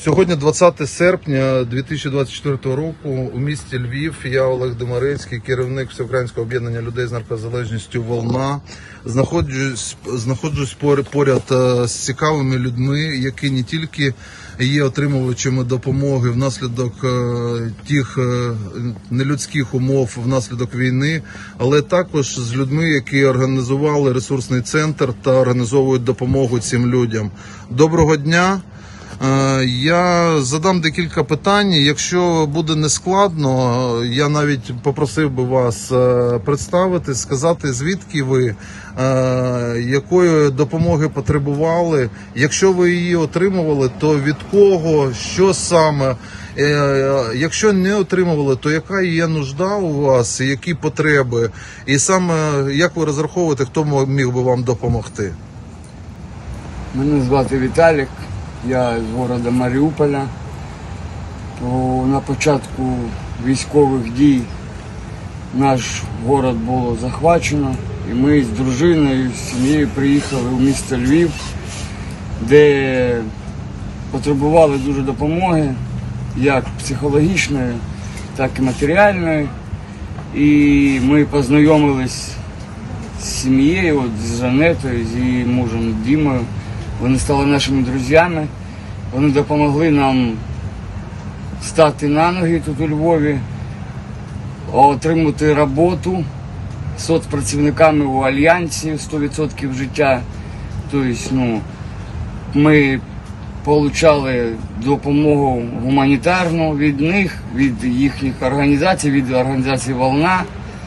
Сьогодні 20 серпня 2024 року у місті Львів. Я Олег Демарецький, керівник Всеукраїнського об'єднання людей з наркозалежністю «Волна». Знаходжусь поряд з цікавими людьми, які не тільки є отримувачами допомоги внаслідок тих нелюдських умов внаслідок війни, але також з людьми, які організували ресурсний центр та організовують допомогу цим людям. Доброго дня! Я задам декілька питань. Якщо буде нескладно, я навіть попросив би вас представити, сказати, звідки ви, якої допомоги потребували. Якщо ви її отримували, то від кого, що саме. Якщо не отримували, то яка є нужда у вас, які потреби, і саме як ви розраховуєте, хто міг би вам допомогти? Мене звати Віталік. Я з міста Маріуполя. На початку військових дій наш город було захвачено, і ми з дружиною, з сім'єю приїхали у місто Львів, де потребували дуже допомоги, як психологічної, так і матеріальної. І ми познайомились з сім'єю, з Жанетою, з її мужем Дімою. Вони стали нашими друзями, вони допомогли нам стати на ноги тут у Львові, отримати роботу соцпрацівниками у Альянсі 100% життя. Тобто, ми отримали допомогу гуманітарну від них, від їхніх організацій, від організації «Волна».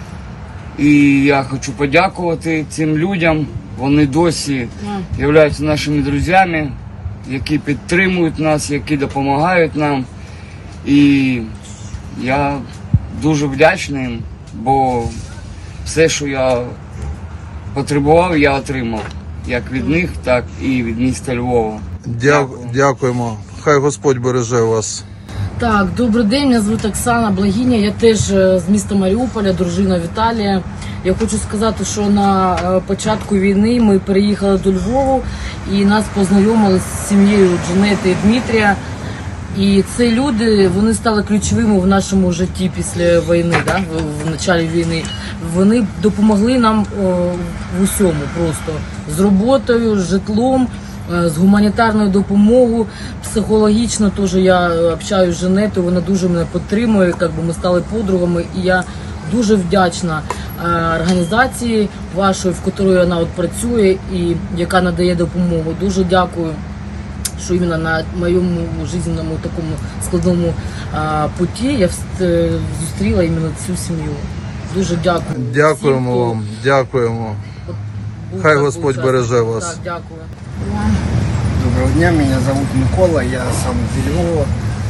І я хочу подякувати цим людям. Вони досі являються нашими друзями, які підтримують нас, які допомагають нам. І я дуже вдячний їм, бо все, що я потребував, я отримав. Як від них, так і від міста Львова. Дякуємо. Хай Господь береже вас. Так, добрий день, мене звуть Оксана Благіня, я теж з міста Маріуполя, дружина Віталія. Я хочу сказати, що на початку війни ми переїхали до Львову і нас познайомили з сім'єю Джанети і Дмитрія. І ці люди, вони стали ключовими в нашому житті після війни, в початку війни. Вони допомогли нам в усьому просто, з роботою, з житлом, з гуманітарною допомогою, психологічно теж я общаюсь з Жанетою, вона дуже мене підтримує, ми стали подругами, і я дуже вдячна організації вашої, в якій вона працює і яка надає допомогу. Дуже дякую, що іменно на моєму життєвому такому складному путі я зустріла іменно цю сім'ю. Дуже дякую. Дякуємо вам, дякуємо. Хай Господь береже вас. Так, дякую. Доброго дня, меня зовут Микола, я сам з Львова.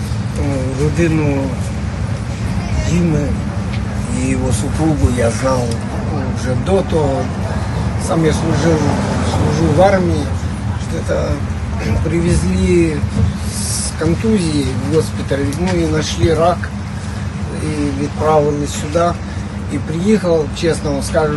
Родину Димы и его супругу я знал уже до того. Сам я служу в армии. Что-то привезли с контузией в госпиталь, и нашли рак, и отправили сюда. И приехал, честно вам скажу,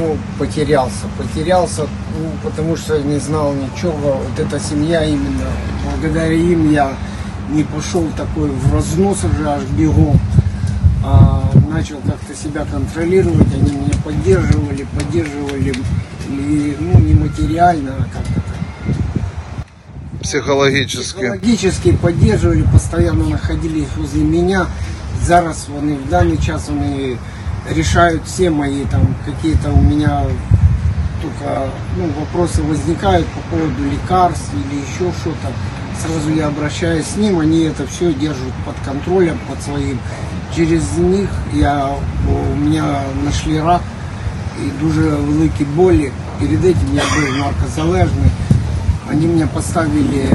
потерялся, потому что не знал ничего. Вот эта семья именно, благодаря им я не пошел такой в разнос уже аж бегом, а начал как-то себя контролировать. Они меня поддерживали, и, не материально, а как-то так. Психологически поддерживали, постоянно находились возле меня. Зараз вони в данный час вони решают все мои какие-то у меня только вопросы возникают по поводу лекарств или еще что-то. Сразу я обращаюсь с ним, они это все держат под контролем, под своим. Через них у меня нашли рак и дуже великі болі. Перед этим я был наркозалежный. Они меня поставили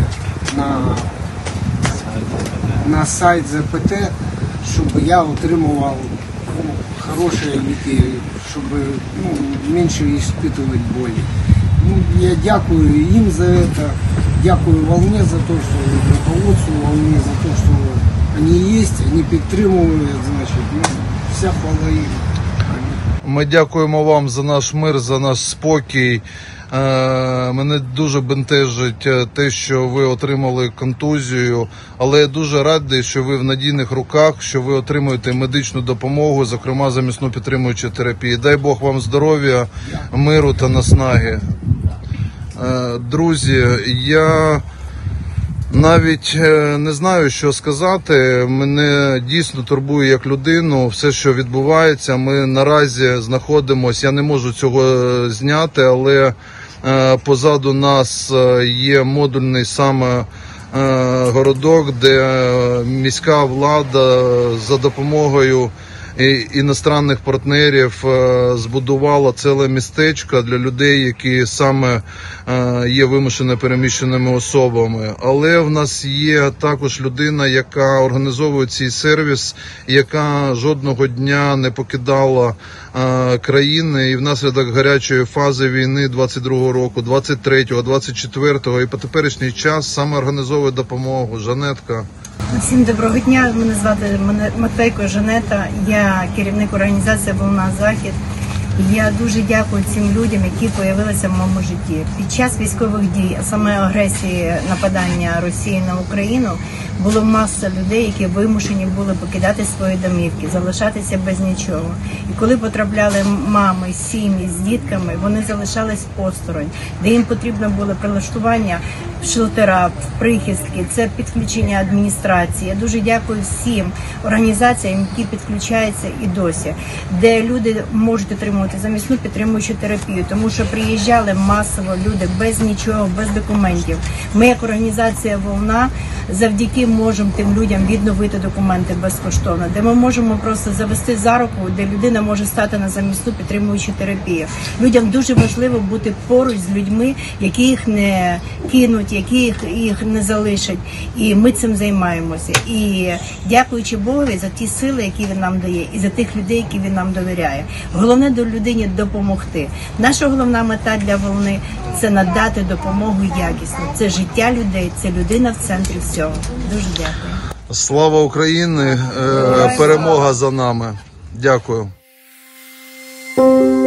на сайт ЗПТ, чтобы я отримував хорошие ліки, чтобы меньше испытывать боли. Я дякую им за это, дякую Волне за то, что руководству Волне за то, что они есть, они підтримують, вся хвала їм. Ми дякуємо вам за наш мир, за наш спокій, Мене дуже бентежить те, що ви отримали контузію, але я дуже радий, що ви в надійних руках, що ви отримуєте медичну допомогу, зокрема замісну підтримуючу терапію. Дай Бог вам здоров'я, миру та наснаги. Друзі, я навіть не знаю, що сказати. Мене дійсно турбує як людину все, що відбувається. Ми наразі знаходимося, я не можу цього зняти, але позаду нас є модульний саме городок, де міська влада за допомогою іностранних партнерів збудувала ціле містечко для людей, які саме є вимушено переміщеними особами. Але в нас є також людина, яка організовує цей сервіс, яка жодного дня не покидала країни, і внаслідок гарячої фази війни 22-го року, 23-го, 24-го і по теперішній час саме організовує допомогу. Жанетка. Всім доброго дня, мене звати Матвейко Жанета, я керівник організації «Волна Захід». Я дуже дякую цим людям, які з'явилися в моєму житті. Під час військових дій, а саме агресії нападання Росії на Україну, було маса людей, які вимушені були покидати свої домівки, залишатися без нічого. І коли потрапляли мами, сім'ї з дітками, вони залишались осторонь, де їм потрібно було прилаштування в шелтера, в прихистки, це підключення адміністрації. Я дуже дякую всім організаціям, які підключаються і досі, де люди можуть отримувати замісну підтримуючу терапію, тому що приїжджали масово люди без нічого, без документів. Ми як організація «Волна» завдяки можемо тим людям відновити документи безкоштовно, де ми можемо просто завести за руку, де людина може стати на замісну підтримуючу терапію. Людям дуже важливо бути поруч з людьми, які їх не кинуть, які їх не залишать. І ми цим займаємося. І дякуючи Богові за ті сили, які він нам дає, і за тих людей, які він нам довіряє. Головне до людині допомогти. Наша головна мета для «Волни» – це надати допомогу якісну. Це життя людей, це людина в центрі всього. Дуже дякую. Слава Україні! Перемога за нами. Дякую.